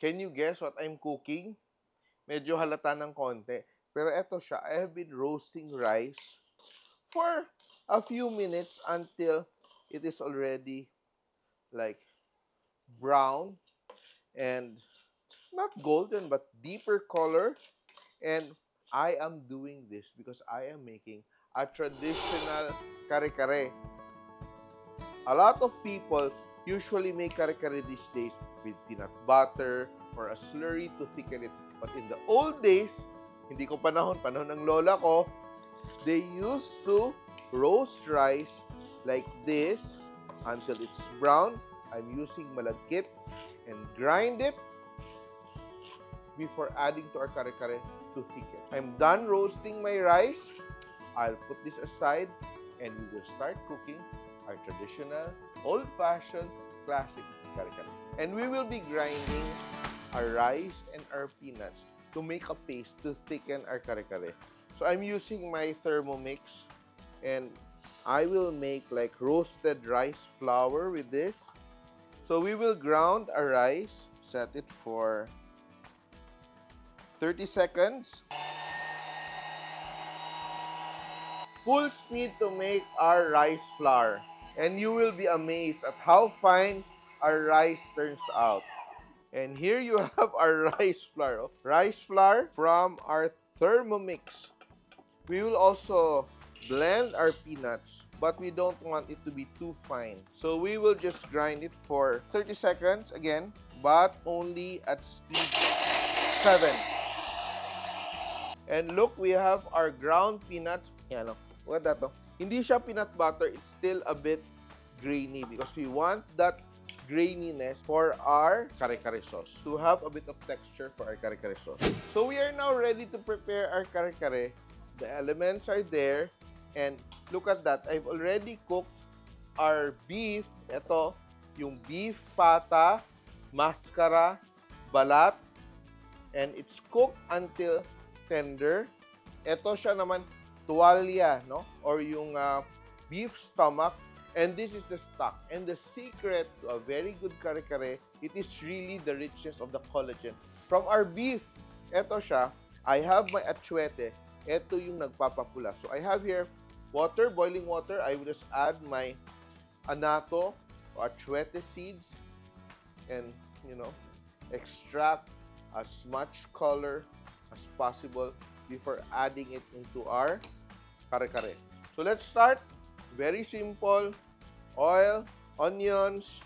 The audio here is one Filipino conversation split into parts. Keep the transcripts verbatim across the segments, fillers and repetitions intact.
Can you guess what I'm cooking? Medyo halata ng konti. Pero eto siya, I have been roasting rice for a few minutes until it is already like brown and not golden but deeper color. And I am doing this because I am making a traditional kare-kare. A lot of people usually make kare-kare these days with peanut butter or a slurry to thicken it. But in the old days, hindi ko panahon, panahon ng lola ko, they used to roast rice like this until it's brown. I'm using malagkit and grind it before adding to our kare-kare to thicken. I'm done roasting my rice. I'll put this aside and we will start cooking our traditional, old-fashioned, classic kare-kare. And we will be grinding our rice and our peanuts to make a paste to thicken our kare-kare. So I'm using my Thermomix and I will make like roasted rice flour with this. So we will ground our rice, set it for thirty seconds. Full speed to make our rice flour. And you will be amazed at how fine our rice turns out. And here you have our rice flour. Rice flour from our Thermomix. We will also blend our peanuts, but we don't want it to be too fine. So we will just grind it for thirty seconds again, but only at speed seven. And look, we have our ground peanuts. Yan, no? What that? No? Hindi siya peanut butter. It's still a bit grainy because we want that graininess for our kare-kare sauce, to have a bit of texture for our kare-kare sauce. So we are now ready to prepare our kare-kare. The elements are there. And look at that. I've already cooked our beef. Ito, yung beef pata, mascara, balat. And it's cooked until tender. Ito siya naman, tuwalya, no? Or yung uh, beef stomach. And this is the stock. And the secret to a very good kare-kare, it is really the richness of the collagen. From our beef, ito siya, I have my atsuete. Ito yung nagpapapula. So I have here water, boiling water. I will just add my anato or atsuete seeds and, you know, extract as much color as possible before adding it into our kare-kare. So let's start. Very simple. Oil, onions,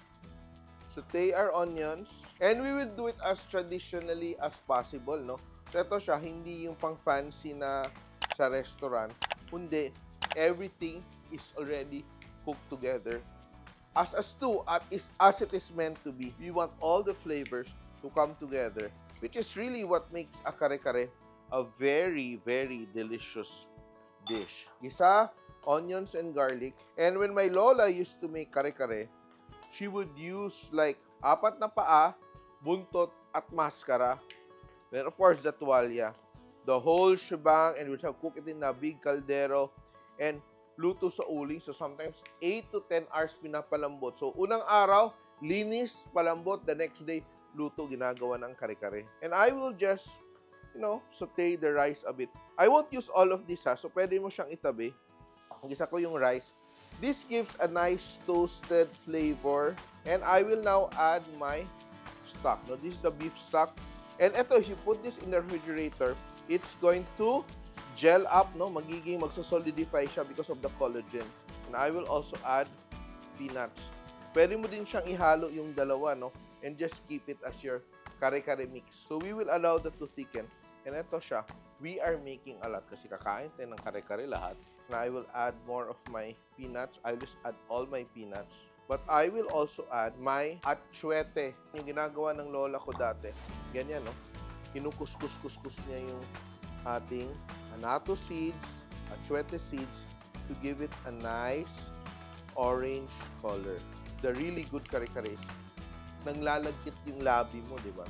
saute our onions, and we will do it as traditionally as possible, no? So ito siya, hindi yung pang fancy na sa restaurant, kundi everything is already cooked together as a stew, at is as it is meant to be. We want all the flavors to come together, which is really what makes a kare-kare a very, very delicious dish. Gisa, onions and garlic. And when my lola used to make kare-kare, she would use like apat na paa, buntot, at maskara. Then of course, the tuwalya. The whole shebang, and we'd have cook it in a big caldero and luto sa uling. So sometimes eight to ten hours pinapalambot. So unang araw, linis, palambot. The next day, luto, ginagawa ng kare-kare. And I will just, you know, saute the rice a bit. I won't use all of this, ha. So pwede mo siyang itabi. Gisa ko yung rice. This gives a nice toasted flavor. And I will now add my stock. Now, this is the beef stock. And ito, if you put this in the refrigerator, it's going to gel up, no? Magiging, magsosolidify siya because of the collagen. And I will also add peanuts. Pwede mo din siyang ihalo yung dalawa, no? And just keep it as your kare-kare mix. So, we will allow that to thicken. And ito siya. We are making a lot kasi kakain tayo ng kare-kare lahat. And I will add more of my peanuts. I'll just add all my peanuts. But I will also add my atsuete. Yung ginagawa ng lola ko dati. Ganyan, no? Kinukuskus-kuskus niya yung ating anato seeds, atsuete seeds, to give it a nice orange color. The really good kare-kare. Nang lalagkit yung labi mo, di ba?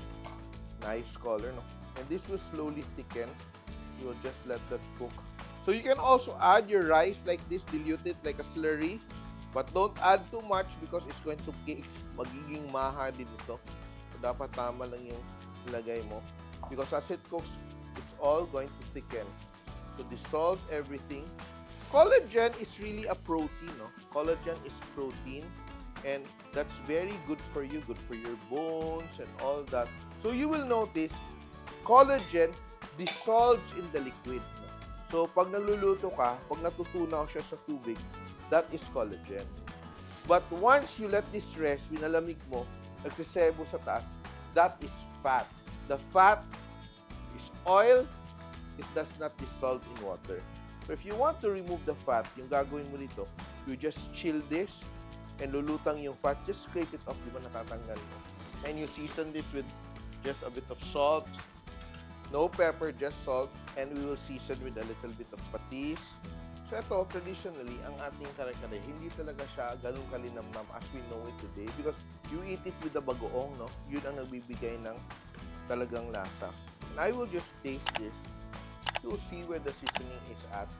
Nice color, no? And this will slowly thicken. You will just let that cook. So you can also add your rice like this, dilute it like a slurry. But don't add too much because it's going to cake. Magiging maha din ito. So, dapat tama lang yung ilagay mo. Because as it cooks, it's all going to thicken. So, dissolve everything. Collagen is really a protein, no? Collagen is protein. And that's very good for you, good for your bones and all that. So, you will notice, collagen dissolves in the liquid. No? So, pag nagluluto ka, pag natutunaw siya sa tubig, that is collagen. But once you let this rest, winalamig mo, nagsisebo sa taas, that is fat. The fat is oil. It does not dissolve in water. So if you want to remove the fat, yung gagawin mo dito, you just chill this and lulutang yung fat. Just scrape it off, di ba natatanggal mo? And you season this with just a bit of salt. No pepper, just salt. And we will season with a little bit of patis. So ito, traditionally, ang ating kare-kare, hindi talaga siya ganun kalinamnam as we know it today because you eat it with the bagoong, no? Yun ang nagbibigay ng talagang lasa. And I will just taste this to see where the seasoning is at.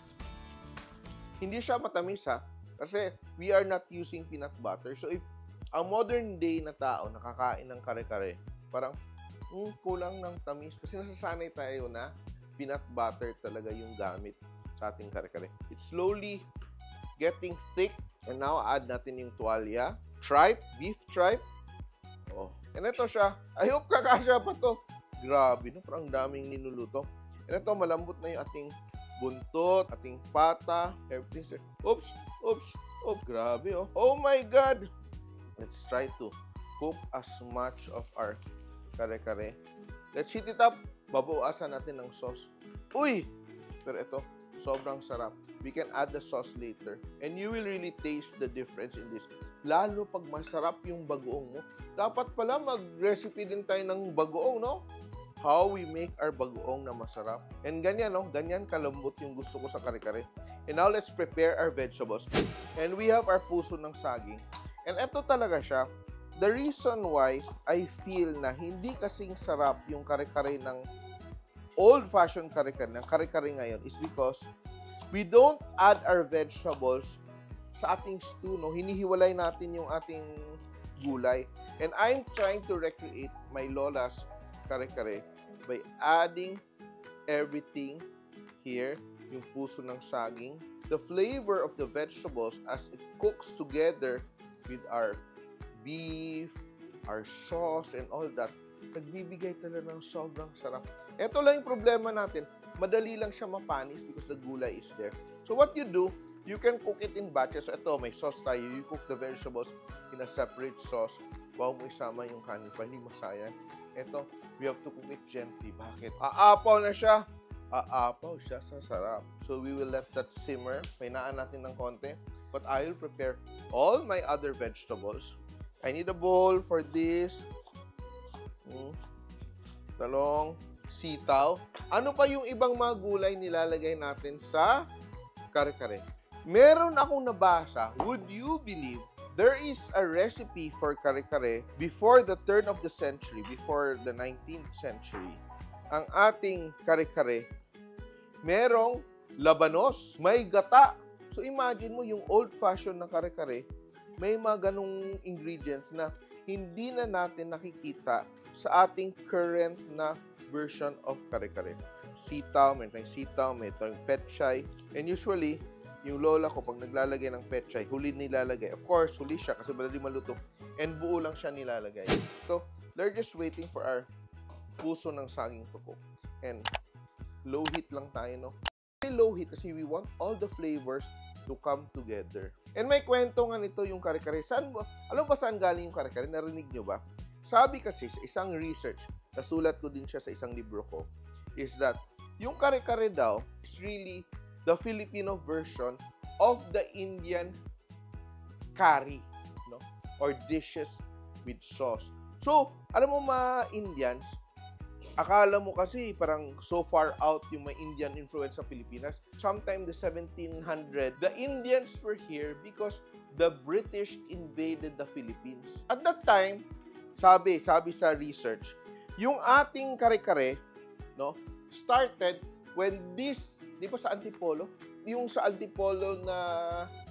Hindi siya matamis, ha? Kasi we are not using peanut butter. So if ang modern day na tao nakakain ng kare-kare, parang mm, kulang ng tamis. Kasi nasasanay tayo na peanut butter talaga yung gamit sa ating kare-kare. It's slowly getting thick. And now, add natin yung tuwalya. Tripe, beef tripe. Oh. And ito siya. I hope kakasya pa to. Grabe, no? Parang daming ninuluto. And ito, malambot na yung ating buntot, ating pata, everything. Oops, oops, oops. Grabe, oh. Oh my God! Let's try to cook as much of our kare-kare. Let's heat it up. Babawasan natin ng sauce. Uy! Pero ito, sobrang sarap. We can add the sauce later. And you will really taste the difference in this. Lalo pag masarap yung bagoong mo. Dapat pala mag-recipe din tayo ng bagoong, no? How we make our bagoong na masarap. And ganyan, no? Ganyan kalambot yung gusto ko sa kare-kare. And now, let's prepare our vegetables. And we have our puso ng saging. And ito talaga siya. The reason why I feel na hindi kasing sarap yung kare-kare ng old-fashioned kare-kare, ng kare-kare ngayon is because we don't add our vegetables sa ating stew, no? Hinihiwalay natin yung ating gulay. And I'm trying to recreate my lola's kare-kare by adding everything here, yung puso ng saging, the flavor of the vegetables as it cooks together with our beef, our sauce, and all that. Nagbibigay talaga ng sobrang sarap. Ito lang yung problema natin. Madali lang siya mapanis because the gulay is there. So what you do, you can cook it in batches. So ito, may sauce tayo. You cook the vegetables in a separate sauce. Bago mo isama yung kanin pa, hindi masayang. Ito, we have to cook it gently. Bakit? Aapaw na siya. Aapaw siya sa sarap. So we will let that simmer. Painaan natin ng konti. But I will prepare all my other vegetables. I need a bowl for this. Hmm. Talong, sitaw. Ano pa yung ibang mga gulay nilalagay natin sa kare-kare? Meron akong nabasa, would you believe, there is a recipe for kare-kare before the turn of the century, before the nineteenth century. Ang ating kare-kare, merong labanos, may gata. So imagine mo yung old-fashioned na kare-kare, may mga ganong ingredients na hindi na natin nakikita sa ating current na version of kare-kare. Sitaw, may tayong sitaw, may tayong petchay. And usually, yung lola ko, pag naglalagay ng petchay, huli nilalagay. Of course, huli siya kasi madali maluto. And buo lang siya nilalagay. So, they're just waiting for our puso ng saging to cook. And low heat lang tayo, no? Low heat kasi we want all the flavors to come together. And may kwento nga nito yung kare-kare. Saan ba? Alam ba saan galing yung kare-kare? Narinig nyo ba? Sabi kasi sa isang research, nasulat ko din siya sa isang libro ko, is that yung kare-kare daw is really the Filipino version of the Indian curry, no? Or dishes with sauce. So, alam mo mga Indians, akala mo kasi parang so far out yung may Indian influence sa Pilipinas. Sometime the seventeen hundred, the Indians were here because the British invaded the Philippines. At that time, sabi, sabi sa research, yung ating kare-kare, no, started when this, di ba sa Antipolo? Yung sa Antipolo na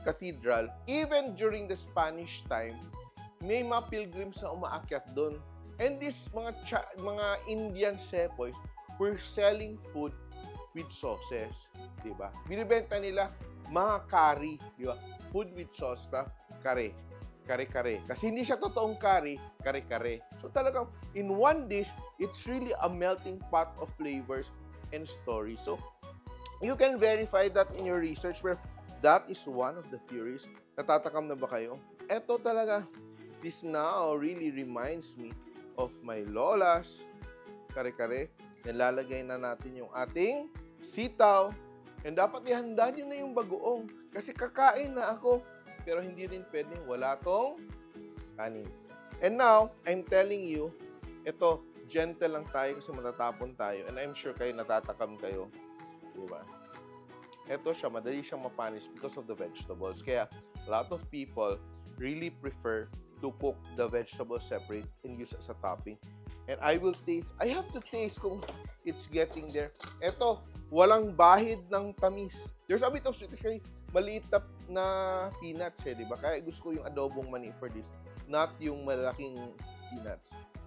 cathedral, even during the Spanish time, may mga pilgrims na umaakyat doon. And these mga cha- mga Indian sepoys were selling food with sauces, di ba? Binibenta nila mga curry, di ba? Food with sauce na kare, kare-kare. Kasi hindi siya totoong curry, kare-kare. So talagang in one dish, it's really a melting pot of flavors and stories. So you can verify that in your research, where that is one of the theories. Natatakam na ba kayo? Eto talaga, this now really reminds me of my lolas, kare-kare. Nilalagay na natin yung ating sitaw. And dapat ihanda nyo na yung bagoong. Kasi kakain na ako. Pero hindi rin pwedeng wala tong kanin. And now, I'm telling you, ito, gentle lang tayo kasi matatapon tayo. And I'm sure kayo natatakam kayo. Diba? Ito siya, madali siyang mapanis because of the vegetables. Kaya, a lot of people really prefer to cook the vegetables separate and use as a topping. And I will taste, I have to taste kung it's getting there. Ito, walang bahid ng tamis. There's a bit of sweetness kasi maliit na peanuts eh, di ba? Kaya gusto ko yung adobong mani for this, not yung malaking peanuts.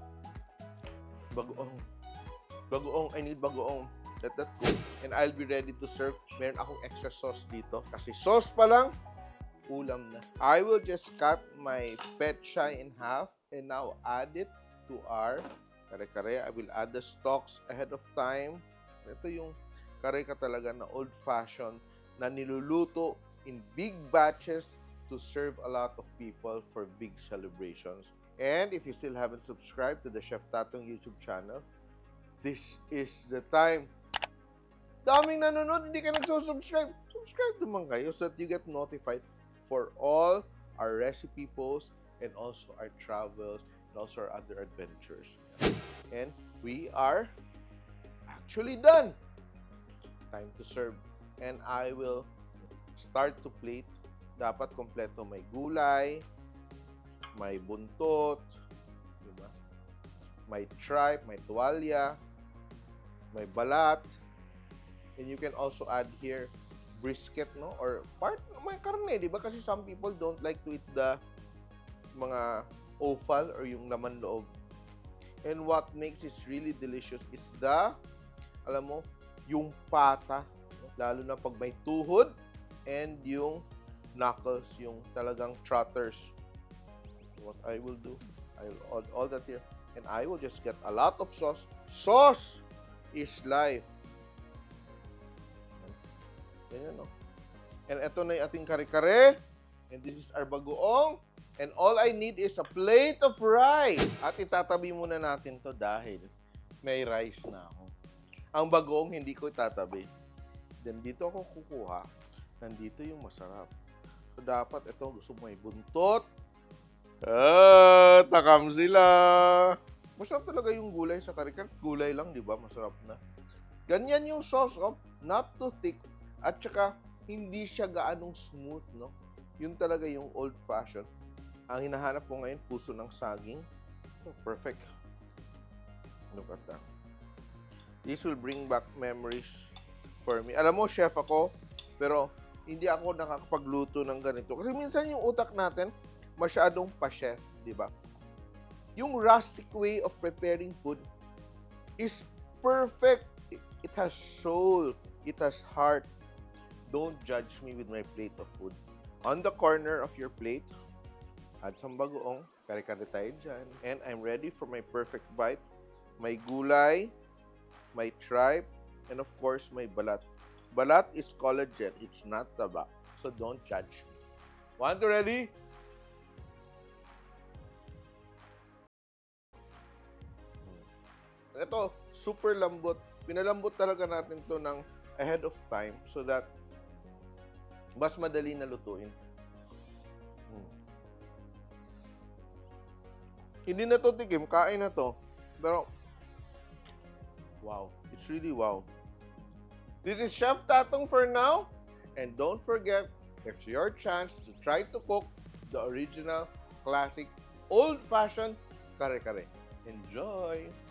Bagoong. Bagoong, I need bagoong. Let that go. And I'll be ready to serve. Meron akong extra sauce dito. Kasi sauce pa lang, ulam na. I will just cut my petchay in half and now add it to our kare-kare. I will add the stalks ahead of time. Ito yung kare-ka talaga na old-fashioned na niluluto in big batches to serve a lot of people for big celebrations. And if you still haven't subscribed to the Chef Tatong YouTube channel, this is the time. Daming nanonood, hindi ka nagsusubscribe. Subscribe naman kayo so that you get notified for all our recipe posts and also our travels and also our other adventures. And we are actually done. Time to serve. And I will start to plate. Dapat kompleto, may gulay, may buntot, diba? May tripe, may tuwalya, may balat. And you can also add here brisket, no? Or part, may karne, di ba? Kasi some people don't like to eat the mga offal or yung laman loob. And what makes this really delicious is the, alam mo, yung pata. Lalo na pag may tuhod and yung knuckles, yung talagang trotters. What I will do, I will add all that here. And I will just get a lot of sauce. Sauce is life. Ganyan, no? And ito na yung ating kare-kare. And this is our bagoong. And all I need is a plate of rice. At itatabi muna natin to dahil may rice na ako. Ang bagoong hindi ko itatabi. Then dito ako kukuha. Nandito yung masarap. So dapat ito gusto mo may buntot. Ah, takam sila. Masarap talaga yung gulay sa kare-kare. Gulay lang, di ba? Masarap na. Ganyan yung sauce, oh. Not too thick. At saka, hindi siya gaanong smooth, no? Yun talaga yung old-fashioned. Ang hinahanap ko ngayon, puso ng saging. Oh, perfect. Look at that. This will bring back memories for me. Alam mo, chef ako, pero hindi ako nakakapagluto ng ganito. Kasi minsan yung utak natin, masyadong pa-chef, di ba? Yung rustic way of preparing food is perfect. It has soul. It has heart. Don't judge me with my plate of food. On the corner of your plate, add some bagoong. Kare-kare tayo dyan. And I'm ready for my perfect bite. May gulay, may tripe, and of course, may balat. Balat is collagen. It's not taba. So don't judge me. One, two, ready? Ito, super lambot. Pinalambot talaga natin to ng ahead of time so that mas madali na lutuin. Hmm. Hindi na to tikim, kain na to. Pero, wow. It's really wow. This is Chef Tatong for now. And don't forget, it's your chance to try to cook the original, classic, old-fashioned kare-kare. Enjoy!